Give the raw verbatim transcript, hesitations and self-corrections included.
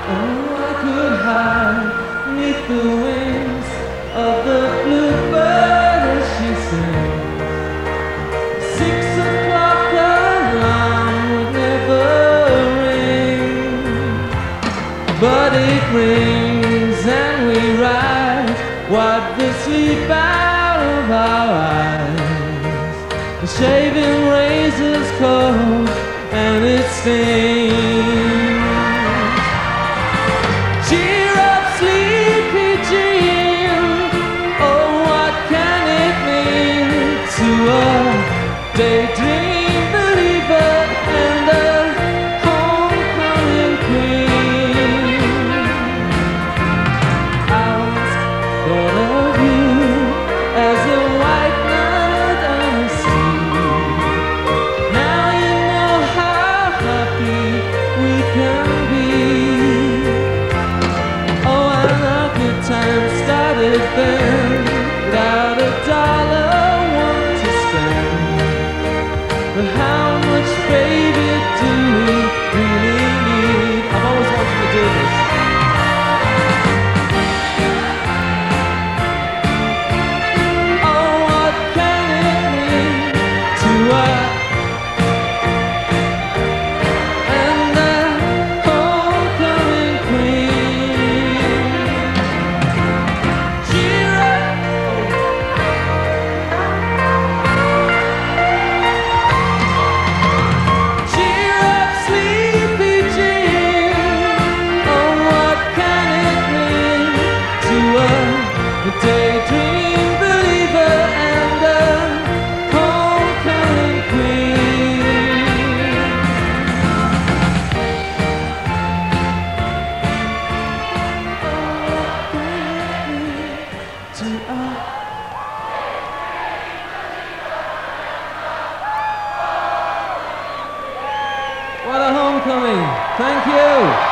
Oh, I could hide beneath the wings of the bluebird as she sings. Six o'clock alarm would never ring, but it rings and we rise, wipe the sleep out of our eyes. The shaving razor's cold and it stings. Cheer up, sleepy Jim. Oh, what can it mean to a daydream believer and a homecoming queen? I once thought of you as a white knight on a sea. Now you know how happy we can be. Oh, and our good times started then, without a dollar, one to spend. But how much, baby, do we really need? I've always wanted to do this. Oh, what can it mean to us and the homecoming queen? Cheer up, cheer up, sleepy Jim. Oh, what can it mean to a daydream believer and a homecoming queen? To a What a homecoming! Thank you!